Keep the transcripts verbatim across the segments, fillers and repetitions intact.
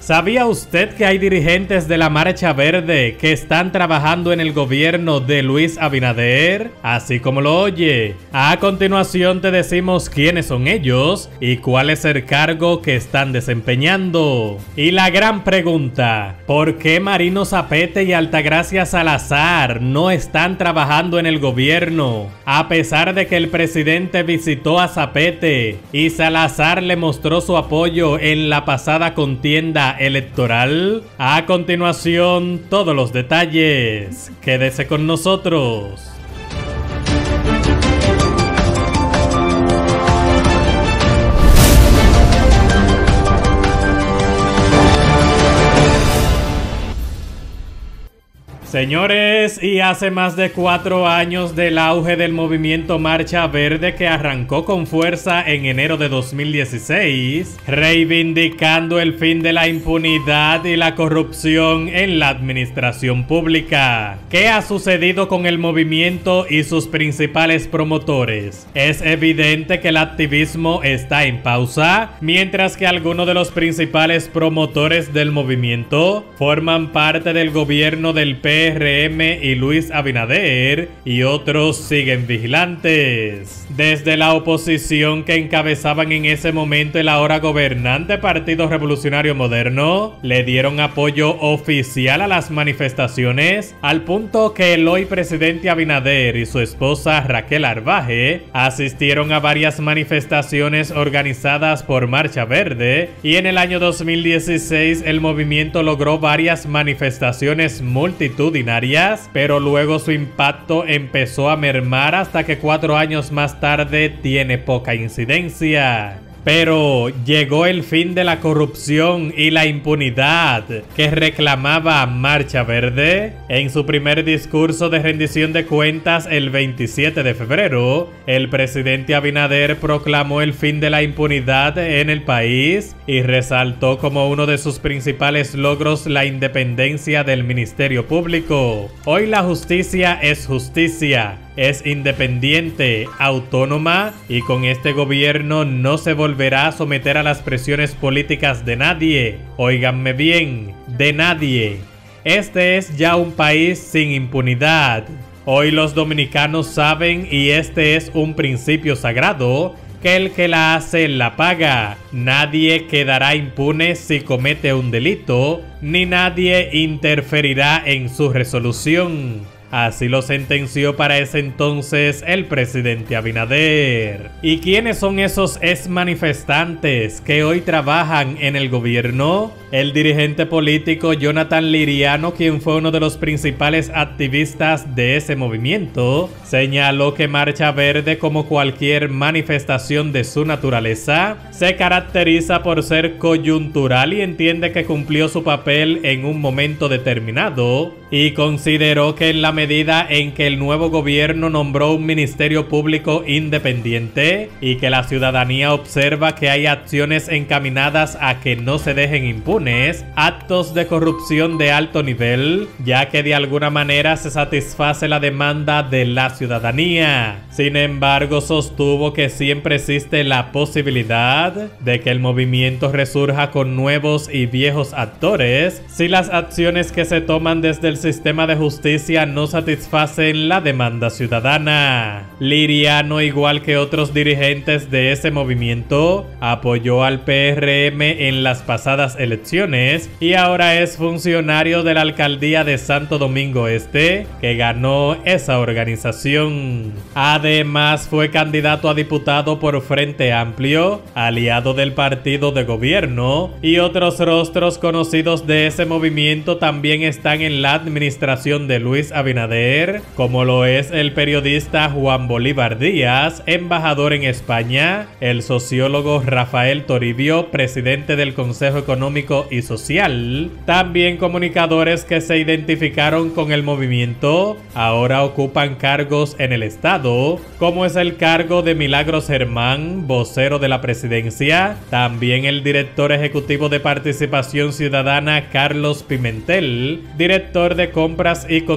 ¿Sabía usted que hay dirigentes de la Marcha Verde que están trabajando en el gobierno de Luis Abinader? Así como lo oye. A continuación te decimos quiénes son ellos y cuál es el cargo que están desempeñando. Y la gran pregunta, ¿por qué Marino Zapete y Altagracia Salazar no están trabajando en el gobierno? A pesar de que el presidente visitó a Zapete y Salazar le mostró su apoyo en la pasada contienda electoral. A continuación, todos los detalles. Quédese con nosotros. Señores, y hace más de cuatro años del auge del movimiento Marcha Verde que arrancó con fuerza en enero de dos mil dieciséis, reivindicando el fin de la impunidad y la corrupción en la administración pública. ¿Qué ha sucedido con el movimiento y sus principales promotores? Es evidente que el activismo está en pausa, mientras que algunos de los principales promotores del movimiento forman parte del gobierno del P R M y Luis Abinader, y otros siguen vigilantes. Desde la oposición que encabezaban en ese momento el ahora gobernante Partido Revolucionario Moderno, le dieron apoyo oficial a las manifestaciones, al punto que el hoy presidente Abinader y su esposa Raquel Arbaje asistieron a varias manifestaciones organizadas por Marcha Verde, y en el año dos mil dieciséis el movimiento logró varias manifestaciones multitudinarias, pero luego su impacto empezó a mermar hasta que cuatro años más tarde tiene poca incidencia. Pero llegó el fin de la corrupción y la impunidad que reclamaba Marcha Verde. En su primer discurso de rendición de cuentas el veintisiete de febrero, el presidente Abinader proclamó el fin de la impunidad en el país y resaltó como uno de sus principales logros la independencia del Ministerio Público. Hoy la justicia es justicia, es independiente, autónoma, y con este gobierno no se volverá a someter a las presiones políticas de nadie. Óiganme bien, de nadie. Este es ya un país sin impunidad. Hoy los dominicanos saben, y este es un principio sagrado, que el que la hace la paga. Nadie quedará impune si comete un delito, ni nadie interferirá en su resolución. Así lo sentenció para ese entonces el presidente Abinader. ¿Y quiénes son esos ex manifestantes que hoy trabajan en el gobierno? El dirigente político Jonathan Liriano, quien fue uno de los principales activistas de ese movimiento, señaló que Marcha Verde, como cualquier manifestación de su naturaleza, se caracteriza por ser coyuntural y entiende que cumplió su papel en un momento determinado, y consideró que en la medida en que el nuevo gobierno nombró un ministerio público independiente y que la ciudadanía observa que hay acciones encaminadas a que no se dejen impunes actos de corrupción de alto nivel, ya que de alguna manera se satisface la demanda de la ciudadanía. Sin embargo, sostuvo que siempre existe la posibilidad de que el movimiento resurja con nuevos y viejos actores si las acciones que se toman desde el sistema de justicia no satisfacen la demanda ciudadana. Liriano, igual que otros dirigentes de ese movimiento, apoyó al P R M en las pasadas elecciones y ahora es funcionario de la alcaldía de Santo Domingo Este, que ganó esa organización. Además, fue candidato a diputado por Frente Amplio, aliado del partido de gobierno, y otros rostros conocidos de ese movimiento también están en la administración de Luis Abinader, como lo es el periodista Juan Bolívar Díaz, embajador en España, el sociólogo Rafael Toribio, presidente del Consejo Económico y Social. También comunicadores que se identificaron con el movimiento ahora ocupan cargos en el Estado, como es el cargo de Milagros Germán, vocero de la presidencia, también el director ejecutivo de Participación Ciudadana Carlos Pimentel, director de Compras y Contratación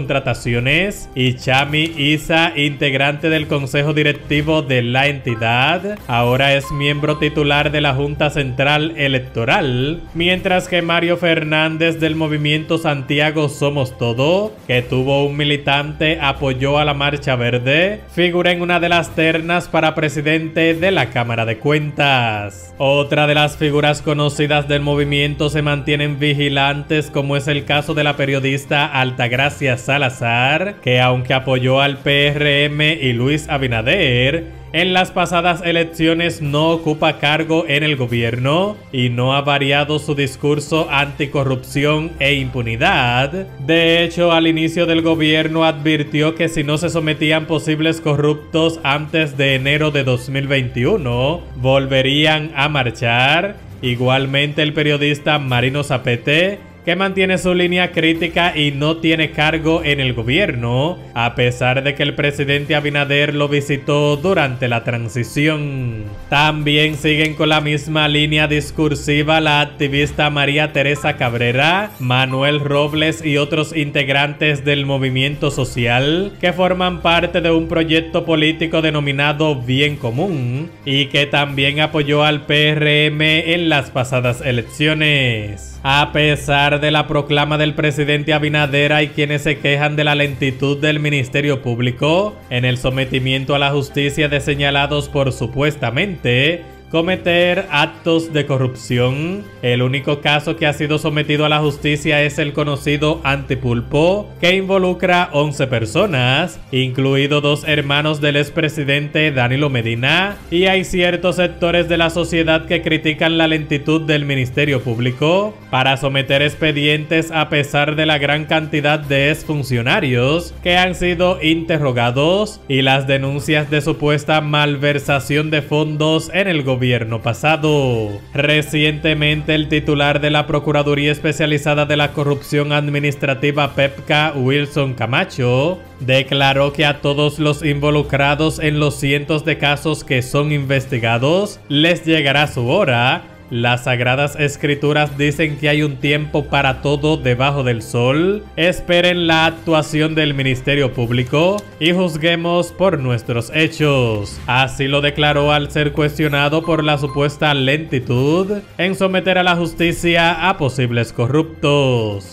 Comunicaciones, y Chami Isa, integrante del consejo directivo de la entidad, ahora es miembro titular de la Junta Central Electoral, mientras que Mario Fernández del movimiento Santiago Somos Todo, que tuvo un militante, apoyó a la Marcha Verde, figura en una de las ternas para presidente de la Cámara de Cuentas. Otra de las figuras conocidas del movimiento se mantienen vigilantes, como es el caso de la periodista Altagracia Salazar, que aunque apoyó al P R M y Luis Abinader, en las pasadas elecciones no ocupa cargo en el gobierno y no ha variado su discurso anticorrupción e impunidad. De hecho, al inicio del gobierno advirtió que si no se sometían posibles corruptos antes de enero de dos mil veintiuno, volverían a marchar. Igualmente, el periodista Marino Zapete, que mantiene su línea crítica y no tiene cargo en el gobierno, a pesar de que el presidente Abinader lo visitó durante la transición. También siguen con la misma línea discursiva la activista María Teresa Cabrera, Manuel Robles y otros integrantes del movimiento social, que forman parte de un proyecto político denominado Bien Común, y que también apoyó al P R M en las pasadas elecciones. A pesar de la proclama del presidente Abinader, hay quienes se quejan de la lentitud del Ministerio Público en el sometimiento a la justicia de señalados por supuestamente cometer actos de corrupción. El único caso que ha sido sometido a la justicia es el conocido Antipulpo, que involucra once personas, incluidos dos hermanos del expresidente Danilo Medina, y hay ciertos sectores de la sociedad que critican la lentitud del Ministerio Público para someter expedientes a pesar de la gran cantidad de exfuncionarios que han sido interrogados y las denuncias de supuesta malversación de fondos en el gobierno gobierno pasado. Recientemente, el titular de la Procuraduría Especializada de la Corrupción Administrativa PEPCA, Wilson Camacho, declaró que a todos los involucrados en los cientos de casos que son investigados les llegará su hora. Las Sagradas Escrituras dicen que hay un tiempo para todo debajo del sol. Esperen la actuación del Ministerio Público y juzguemos por nuestros hechos. Así lo declaró al ser cuestionado por la supuesta lentitud en someter a la justicia a posibles corruptos.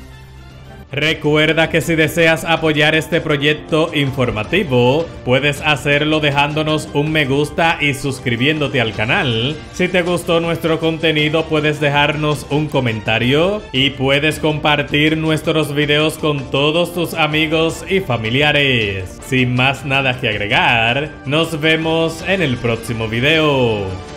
Recuerda que si deseas apoyar este proyecto informativo, puedes hacerlo dejándonos un me gusta y suscribiéndote al canal. Si te gustó nuestro contenido, puedes dejarnos un comentario y puedes compartir nuestros videos con todos tus amigos y familiares. Sin más nada que agregar, nos vemos en el próximo video.